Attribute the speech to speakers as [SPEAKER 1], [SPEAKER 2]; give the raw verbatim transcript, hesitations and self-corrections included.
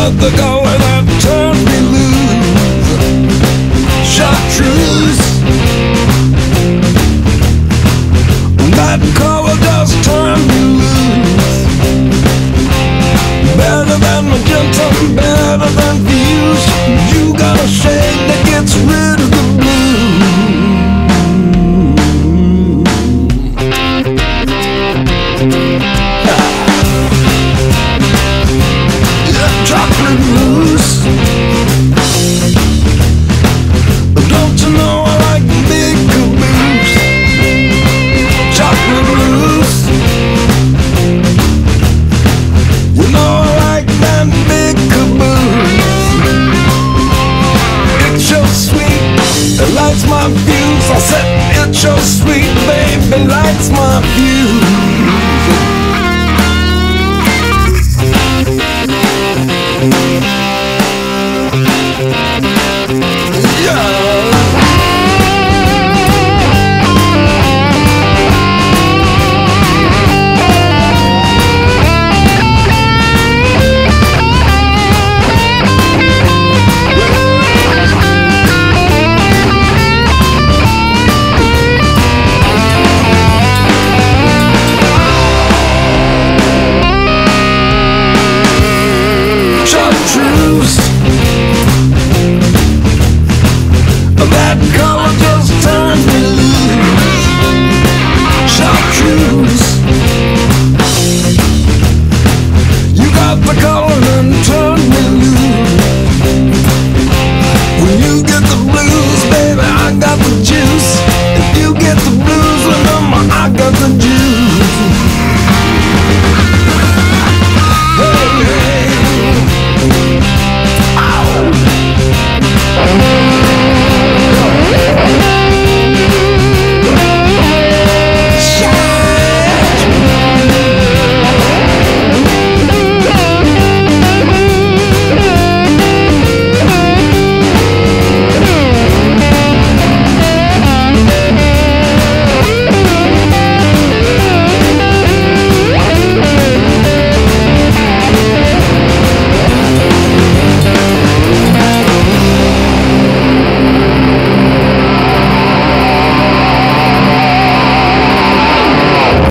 [SPEAKER 1] got the color that turns me loose. Chartreuse. That color just turns me loose. Better than magenta, better than fuse. You got a shade that gets rid of the blue. Chartreuse. Don't you know I like big caboose? Chartreuse. You know I like that big caboose. It's so sweet, it lights my fuse. I said it's so sweet, baby, lights my fuse. Chartreuse. That color just turns me loose. Chartreuse. You got the color